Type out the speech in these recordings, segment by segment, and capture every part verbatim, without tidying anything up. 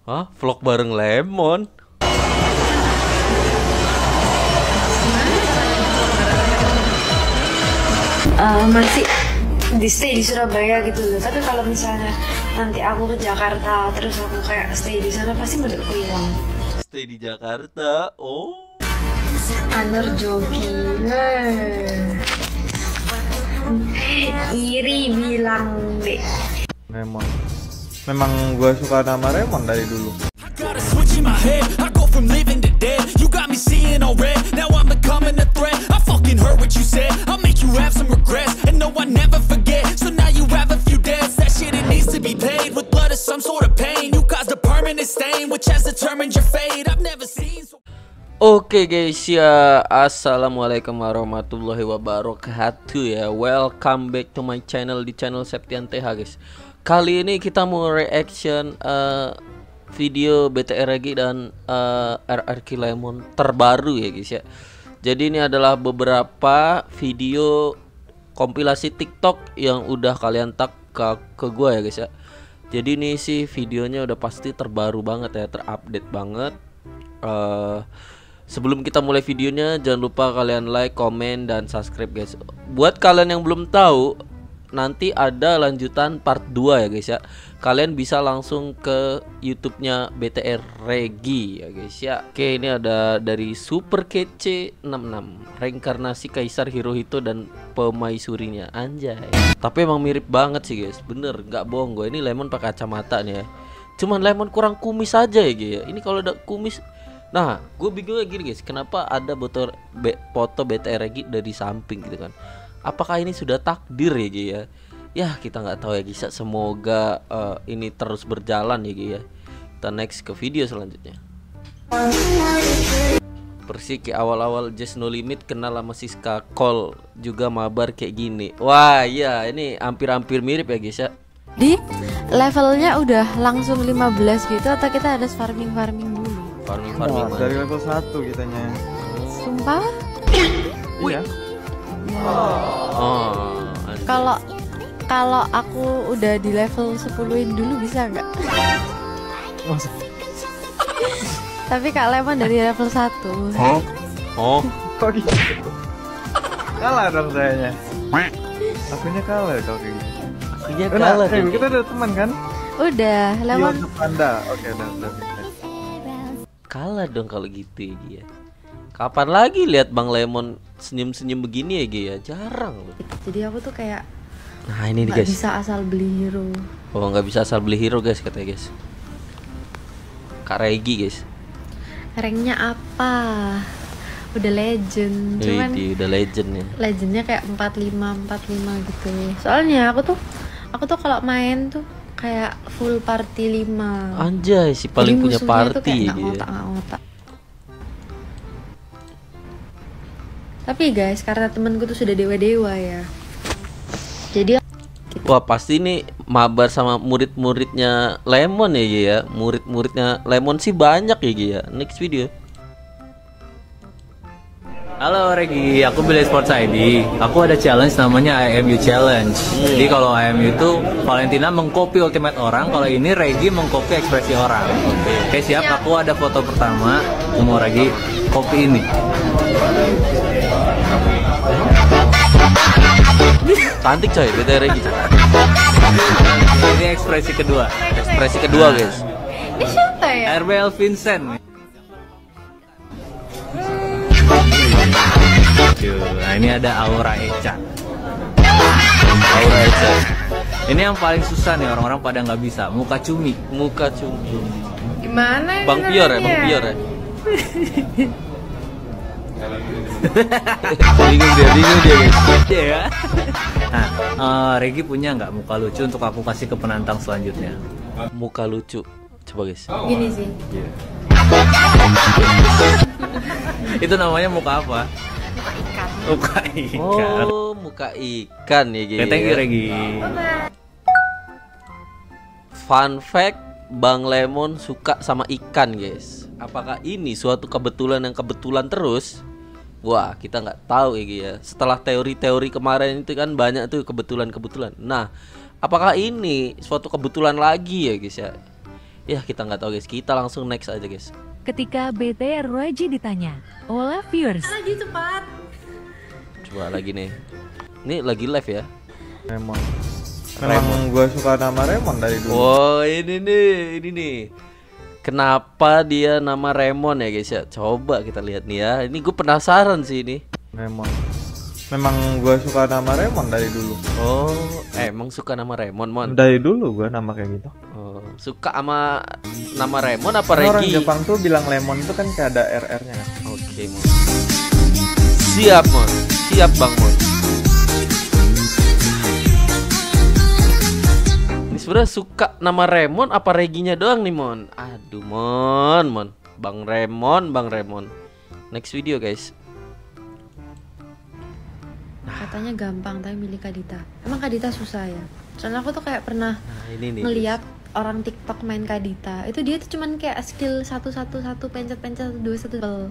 Hah? Vlog bareng Lemon? Uh, masih di stay di Surabaya gitu loh. Tapi kalau misalnya nanti aku ke Jakarta terus aku kayak stay di sana, pasti menurutku hilang. Stay di Jakarta, oh. Anur joki, iri bilang deh. Lemon. Memang gue suka nama Lemon dari dulu. Oke guys ya, assalamualaikum warahmatullahi wabarakatuh ya. Welcome back to my channel, di channel Septian T H guys. Kali ini kita mau reaction uh, video B T R Regi dan uh, R R Q Lemon terbaru ya guys ya. Jadi ini adalah beberapa video kompilasi TikTok yang udah kalian tag ke, ke gue ya guys ya. Jadi ini sih videonya udah pasti terbaru banget ya, terupdate banget. uh, Sebelum kita mulai videonya, jangan lupa kalian like, komen, dan subscribe guys. Buat kalian yang belum tahu, nanti ada lanjutan part dua ya guys ya. Kalian bisa langsung ke YouTube-nya B T R Regi ya guys ya. Oke, ini ada dari Super Kece enam puluh enam, reinkarnasi Kaisar Hirohito dan pemaisurinya, anjay. Tapi emang mirip banget sih guys, bener, nggak bohong gue. Ini Lemon pakai kacamata nih ya. Cuman Lemon kurang kumis aja ya guys ya. Ini kalau ada kumis. Nah, gue bingungnya gini guys, kenapa ada foto B, foto B T R Regi dari samping gitu kan? Apakah ini sudah takdir ya guys ya? Ya kita nggak tahu ya guys. Semoga uh, ini terus berjalan ya guys ya. Kita next ke video selanjutnya. Persis kayak awal-awal Just No Limit kenal sama Siska Call juga mabar kayak gini. Wah iya, ini hampir-hampir mirip ya guys ya. Di levelnya udah langsung lima belas gitu atau kita harus farming-farming dulu? Farming-farming Nah, dari level satu kitanya. Sumpah? Iya. Oh, Kalau kalau aku udah di level sepuluhin dulu bisa nggak? Masa? Tapi Kak Lemon dari level satu. oh, oh. Kok gitu? Kalah dong sayanya. Akunya kalah kalau kayak gitu. Iya Nah, kalah eh, tuh. kita udah teman kan? Udah, Lemon. Iya, Panda. Oke, udah, udah. Kalah dong kalau gitu ya Gia. Kapan lagi lihat Bang Lemon senyum-senyum begini ya Gia? Jarang loh. Jadi aku tuh kayak Nah ini nih nggak guys. bisa asal beli hero. Oh nggak bisa asal beli hero guys katanya guys. Kak Regi guys. Ranknya apa? Udah legend. Cuman Wih, udah legend ya. legendnya kayak empat puluh lima empat puluh lima gitu. Soalnya aku tuh aku tuh kalau main tuh kayak full party lima. Anjay, si paling Jadi punya musuhnya tuh party kayak ya nggak Gia. ngotak, nggak ngotak. Tapi guys, karena temenku tuh sudah dewa-dewa ya. Jadi Wah pasti ini mabar sama murid-muridnya Lemon ya Gia. Murid-muridnya Lemon sih banyak ya Gia. Next video. Halo Regi, aku Billy Sports I D. Aku ada challenge namanya I M U Challenge. Jadi kalau I M U itu Valentina mengcopy ultimate orang, kalau ini Regi mengcopy ekspresi orang. Oke, siap. Aku ada foto pertama, mau Regi copy ini. Cantik coy, B T R Regi. Ini ekspresi kedua. Ekspresi kedua guys. ini siapa ya? R B L Vincent. Nah ini ada Aura Echa. Aura Echa. Ini yang paling susah nih, orang-orang pada nggak bisa. Muka cumi. Muka cumi. Gimana? Bang Pior ya, Bang Pior ya. Bingung dia, bingung dia guys. Iya ya. Nah, uh, Regi punya nggak muka lucu untuk aku kasih ke penantang selanjutnya? Muka lucu. Coba guys. Gini sih. Itu namanya muka apa? Muka ikan. Oh, muka ikan ya guys. Thank you Regi. Fun fact, Bang Lemon suka sama ikan guys. Apakah ini suatu kebetulan yang kebetulan terus? Wah, kita nggak tahu ya guys ya. Setelah teori-teori kemarin itu kan banyak tuh kebetulan-kebetulan. Nah, apakah ini suatu kebetulan lagi ya guys ya? Ya kita nggak tahu guys, kita langsung next aja guys. Ketika B T R Reggie ditanya oleh viewers. Lagi cepat. Coba lagi nih. Ini lagi live ya. Remon. Memang gue suka nama Remon dari dulu. Oh ini nih, ini nih. Kenapa dia nama Remon ya guys ya? Coba kita lihat nih ya. Ini gue penasaran sih ini. Remon. Memang gue suka nama Remon dari dulu. Oh, eh, emang suka nama Remon, Mon? Dari dulu gue nama kayak gitu. Oh, suka sama nama Remon apa Karena orang Regi? Jepang tuh bilang lemon itu kan kayak ada R R-nya kan. Oke, Mon. Siap, Mon. Siap, Bang Mon. Ini sebenarnya suka nama Remon apa Reginya doang nih, Mon? Aduh, Mon, Mon. Bang Remon, Bang Remon. Next video, guys. Katanya gampang tapi milih Kadita. Emang Kadita susah ya? Soalnya aku tuh kayak pernah Nah, ini nih. ngeliat orang TikTok main Kadita. Itu dia tuh cuman kayak skill satu satu satu pencet pencet dua satu double.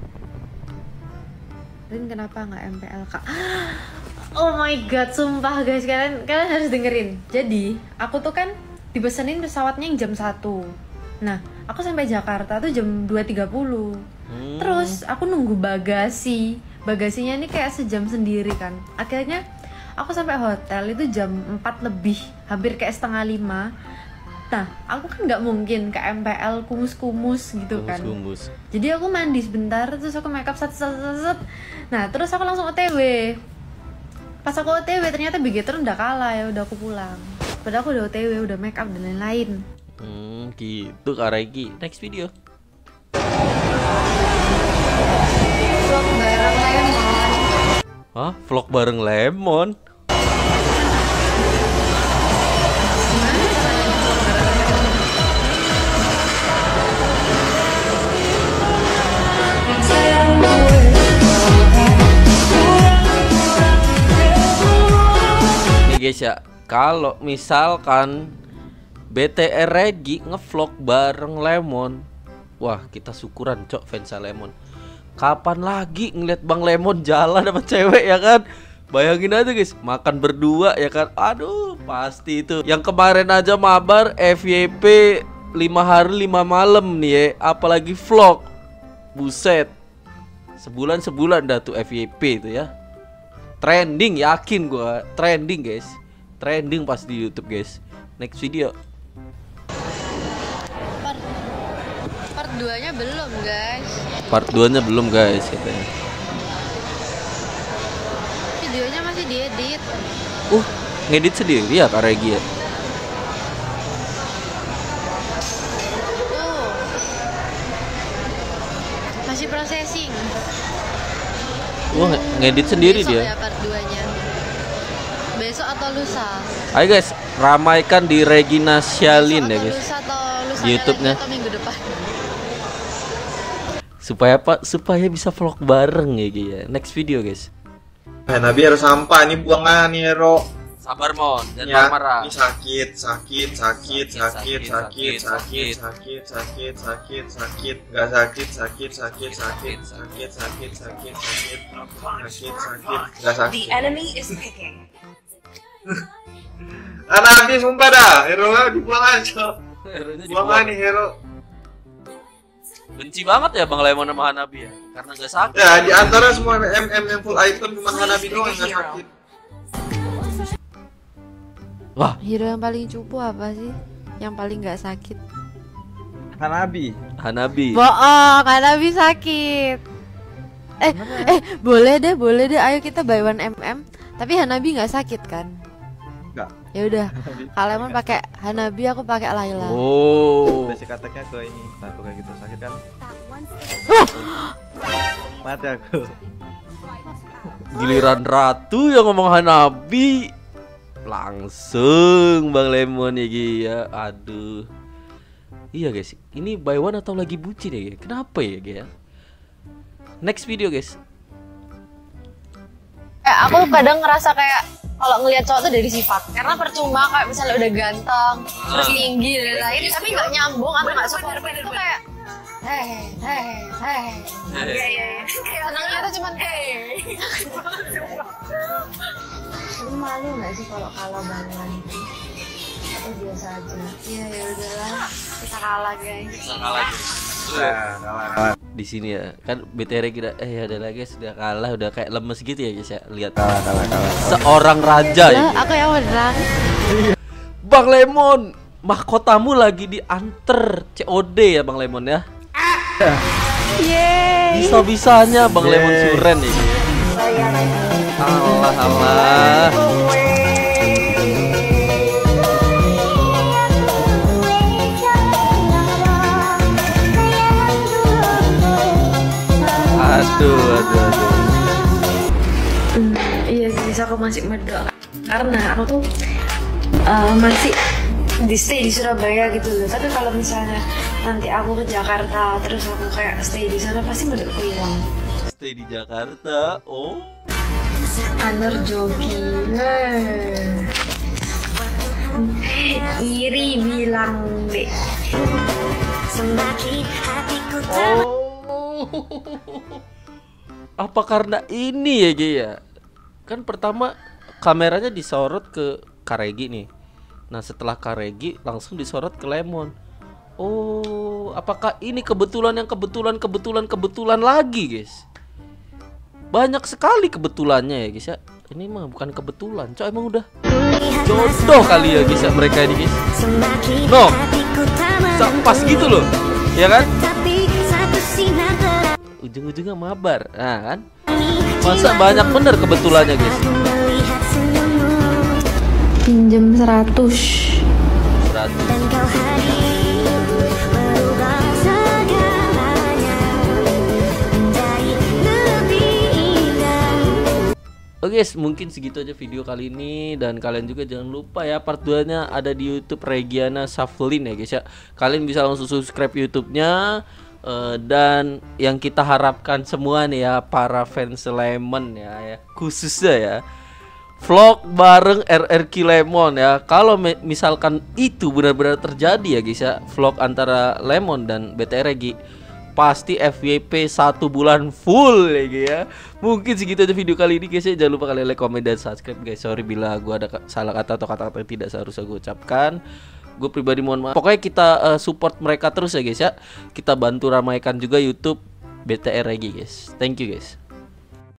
Dan kenapa nggak M P L Kak? Oh my god, sumpah guys, kalian kalian harus dengerin. Jadi aku tuh kan dipesenin pesawatnya yang jam satu. Nah, aku sampai Jakarta tuh jam dua tiga puluh. Hmm. Terus aku nunggu bagasi. Bagasinya ini kayak sejam sendiri kan. Akhirnya aku sampai hotel itu jam empat lebih, hampir kayak setengah lima. Nah, aku kan nggak mungkin ke M P L kumus-kumus gitu kan. Kumus-kumus. Jadi aku mandi sebentar, terus aku make up set set set set. Nah, terus aku langsung O T W. Pas aku O T W ternyata Bigetron udah kalah ya, udah aku pulang. Padahal aku udah O T W, udah make up dan lain-lain. Hmm, gitu Kak Regi. Next video. Vlog bareng Lemon. Hah? Vlog bareng Lemon? Nih guys ya, kalau misalkan B T R Regi ngevlog bareng Lemon, wah kita syukuran cok fans Lemon. Kapan lagi ngeliat Bang Lemon jalan sama cewek ya kan? Bayangin aja guys, makan berdua ya kan? Aduh, pasti itu. Yang kemarin aja mabar F Y P lima hari lima malam nih ya, apalagi vlog. Buset. Sebulan-sebulan dah tuh F Y P itu ya. Trending, yakin gua, trending guys. Trending pas di YouTube guys. Next video. Part part dua-nya belum, guys. Part dua-nya belum guys katanya. Videonya masih diedit. Uh, ngedit sendiri ya Kak Regi ya? Tuh. Masih processing. Wah, ngedit sendiri Besok dia. ya part dua-nya. Besok atau lusa? Ayo guys, ramaikan di Regina Shalin ya Besok atau guys. lusa atau lusa YouTube-nya. atau minggu depan. Supaya apa? Supaya bisa vlog bareng ya Gi, ya. Next video guys. Eh, Nabi harus sampah nih buangan nih Hero. Sabar Mon, jangan Ya, marah. ini sakit, sakit, sakit, sakit, sakit, sakit, sakit, sakit, sakit, sakit, sakit, sakit, nggak sakit, sakit, sakit, sakit, sakit, sakit, sakit, sakit, sakit, sakit, nggak sakit. Ah, Nabi sumpah dah, Hero dibuang aja. Buangan nih Hero. Benci banget ya Bang Lemon sama Hanabi ya, karena gak sakit. Ya, di antara semua M M yang full item cuma Hanabi doang yang nggak sakit. Wah, Hero yang paling cupu apa sih? Yang paling nggak sakit? Hanabi. Hanabi. Bohong, Hanabi sakit. Eh, eh, boleh deh, boleh deh. Ayo kita buy one M M. Tapi Hanabi nggak sakit kan? Enggak. Ya udah. Kalau emang pakai Hanabi, aku pakai Layla. Oh. Basic attack-nya ke ini. Nah, tuh kayak gitu sakit kan? Mati aku. Giliran Ratu yang ngomong Hanabi, langsung Bang Lemon ya Gi ya. Aduh. Iya guys, ini buy one atau lagi bucin ya Gi? Kenapa ya Gi ya? Next video guys. Eh, aku kadang ngerasa kayak kalau ngelihat cowok tuh dari sifat, karena percuma kayak misalnya udah ganteng, terus tinggi dan lain, tapi nggak nyambung atau nggak support itu kayak hei hei hei iya iya senangnya tuh cuman hei. Lu malu nggak sih kalau kalau bangun? Oh, biasa aja. Iya ya udahlah, kita kalah guys. Kita kalah guys. Nah, kalah, kalah. Di sini ya kan B T R kita eh ya udah lah guys, udah kalah, udah kayak lemes gitu ya guys ya. Lihat Kalah, kalah, kalah. seorang raja ya. Lah, aku yang menang. Bang Lemon, mahkotamu lagi diantar C O D ya Bang Lemon ya. Yeay. Bisa-bisanya Bang Yeay. Lemon suren ini. Allah Allah. Aduh, aduh, aduh. Hmm, iya sih, aku masih medok karena aku tuh uh, masih di stay di Surabaya gitu loh. Tapi kalau misalnya nanti aku ke Jakarta terus aku kayak stay di sana pasti medokku hilang. Stay di Jakarta. Oh. Anur joki. Nah. Iri bilang deh. Oh. Apa karena ini ya Gi ya? Kan pertama kameranya disorot ke Karegi nih. Nah setelah Karegi langsung disorot ke Lemon. Oh, apakah ini kebetulan yang kebetulan kebetulan kebetulan lagi guys? Banyak sekali kebetulannya ya guys ya. Ini mah bukan kebetulan, cok emang udah jodoh kali ya guys ya mereka ini guys. No, pas gitu loh, ya kan? Ujung-ujungnya mabar, nah kan? Masa banyak bener kebetulannya guys. Pinjam seratus. Seratus. Oke guys, mungkin segitu aja video kali ini. Dan kalian juga jangan lupa ya, part dua nya ada di YouTube Regiana Saflin ya guys ya. Kalian bisa langsung subscribe YouTube-nya. uh, Dan yang kita harapkan semua nih ya, para fans Lemon ya, ya khususnya ya, vlog bareng R R Q Lemon ya. Kalau misalkan itu benar-benar terjadi ya guys ya, vlog antara Lemon dan B T R Regi, pasti F Y P satu bulan full ya guys ya. Mungkin segitu aja video kali ini guys ya. Jangan lupa kalian like, komen, dan subscribe guys. Sorry bila gua ada salah kata atau kata-kata yang tidak seharusnya gue ucapkan. Gue pribadi mohon maaf. Pokoknya kita uh, support mereka terus ya guys ya. Kita bantu ramaikan juga YouTube B T R Regi guys. Thank you guys.